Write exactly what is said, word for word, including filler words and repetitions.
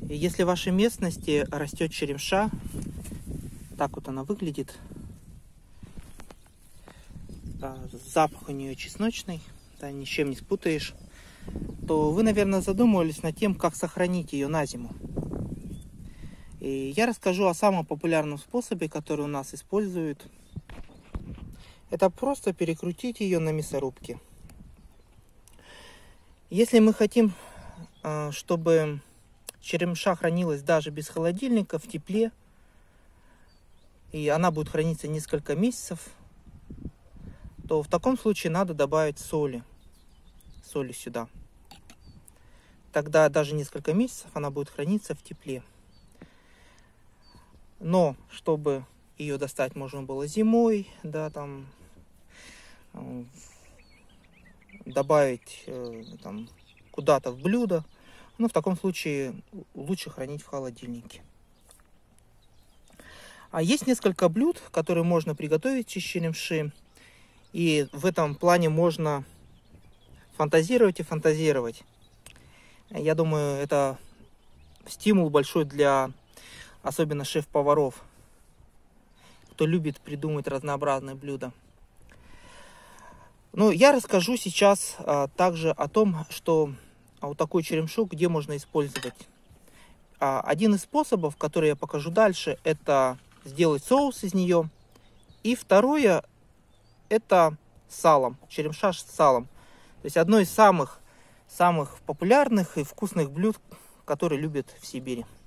Если в вашей местности растет черемша, так вот она выглядит. Запах у нее чесночный, да, ни с чем не спутаешь. То вы, наверное, задумывались над тем, как сохранить ее на зиму. И я расскажу о самом популярном способе, который у нас используют. Это просто перекрутить ее на мясорубке. Если мы хотим, чтобы черемша хранилась даже без холодильника, в тепле, и она будет храниться несколько месяцев, то в таком случае надо добавить соли. Соли сюда. Тогда даже несколько месяцев она будет храниться в тепле. Но чтобы ее достать можно было зимой, да, там добавить там куда-то в блюдо, но в таком случае лучше хранить в холодильнике. А есть несколько блюд, которые можно приготовить из черемши. И в этом плане можно фантазировать и фантазировать. Я думаю, это стимул большой для особенно шеф-поваров, кто любит придумать разнообразные блюда. Ну, я расскажу сейчас а, также о том, что а, вот такую черемшу где можно использовать. А, один из способов, который я покажу дальше, это сделать соус из нее. И второе, это салом, черемша с салом. То есть одно из самых, самых популярных и вкусных блюд, которые любят в Сибири.